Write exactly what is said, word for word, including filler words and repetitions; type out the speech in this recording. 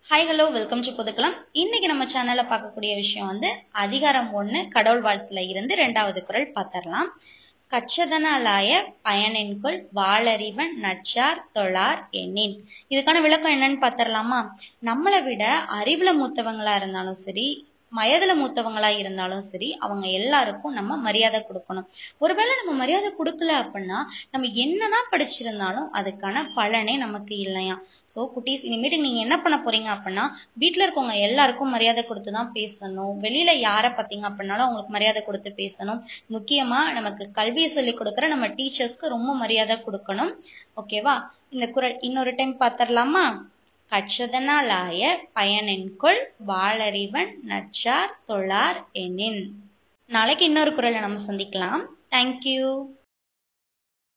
Hi hello welcome to புதுக்கலாம். இன்னைக்கு நம்ம சேனல்ல பார்க்கக்கூடிய விஷயம் வந்து அதிகாரம் ஒண்ணு கடவுள் வாழ்த்துல இருந்து ரெண்டாவது குறள் பார்த்தரலாம். கற்றதனாலாய பயனென்கொள் வாளறிவன் நற்றார் தொழார் எண்ணின். இதுக்கான விளக்கம் என்னன்னு பார்த்தரலாமா? நம்மளை விட அறிவுல மூத்தவங்களா இருந்தாலும் சரி, வயதுல மூத்தவங்களா இருந்தாலும் சரி, அவங்க எல்லாருக்கும் நம்ம மரியாதை கொடுக்கணும். ஒருவேளை நம்ம மரியாதை கொடுக்கல அப்படின்னா நம்ம என்னதான் படிச்சிருந்தாலும் அதுக்கான பலனே நமக்கு இல்லையா. சோ குட்டீஸ், இனிமேட்டு நீங்க என்ன பண்ண போறீங்க அப்படின்னா வீட்டுல இருக்கவங்க எல்லாருக்கும் மரியாதை கொடுத்துதான் பேசணும். வெளியில யாரை பார்த்தீங்க அப்படின்னாலும் அவங்களுக்கு மரியாதை கொடுத்து பேசணும். முக்கியமா நமக்கு கல்வியை சொல்லி கொடுக்குற நம்ம டீச்சர்ஸ்க்கு ரொம்ப மரியாதை கொடுக்கணும். ஓகேவா? இந்த குறள் இன்னொரு டைம் பார்த்தரலாமா? கற்றதனாலாய பயனென்கொள் வாளறிவன் நற்றார் தொழார் எண்ணின். நாளைக்கு இன்னொரு குறளை நம்ம சந்திக்கலாம். தேங்க்யூ.